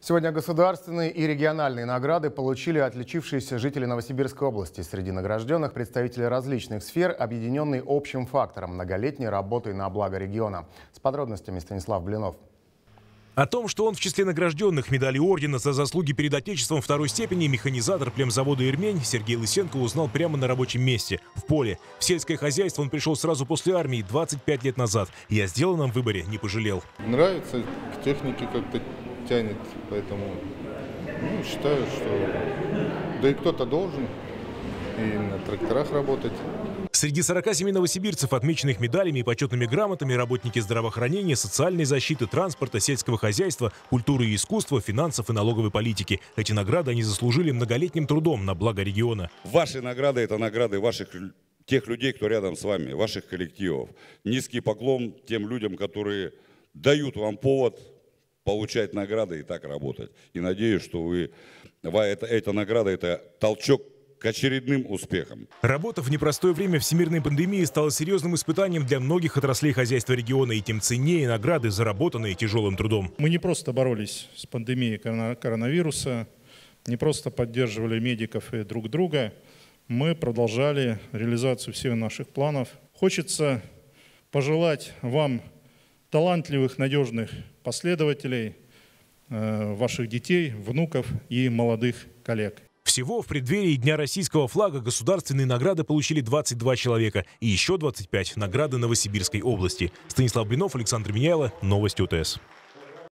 Сегодня государственные и региональные награды получили отличившиеся жители Новосибирской области. Среди награжденных представители различных сфер, объединенные общим фактором – многолетней работой на благо региона. С подробностями Станислав Блинов. О том, что он в числе награжденных медалью ордена за заслуги перед Отечеством второй степени, механизатор племзавода «Ирмень» Сергей Лысенко узнал прямо на рабочем месте, в поле. В сельское хозяйство он пришел сразу после армии 25 лет назад. И о сделанном выборе не пожалел. Нравится, к технике как-то тянет, поэтому считаю, что да и кто-то должен и на тракторах работать. Среди 47 новосибирцев, отмеченных медалями и почетными грамотами, работники здравоохранения, социальной защиты, транспорта, сельского хозяйства, культуры и искусства, финансов и налоговой политики. Эти награды они заслужили многолетним трудом на благо региона. Ваши награды – это награды тех людей, кто рядом с вами, ваших коллективов. Низкий поклон тем людям, которые дают вам повод получать награды и так работать. И надеюсь, что эта награда – это толчок к очередным успехам. Работа в непростое время всемирной пандемии стала серьезным испытанием для многих отраслей хозяйства региона, и тем ценнее награды, заработанные тяжелым трудом. Мы не просто боролись с пандемией коронавируса, не просто поддерживали медиков и друг друга, мы продолжали реализацию всех наших планов. Хочется пожелать вам талантливых, надежных последователей, ваших детей, внуков и молодых коллег. Всего в преддверии Дня российского флага государственные награды получили 22 человека и еще 25 награды Новосибирской области. Станислав Блинов, Александр Меняйло, Новости УТС.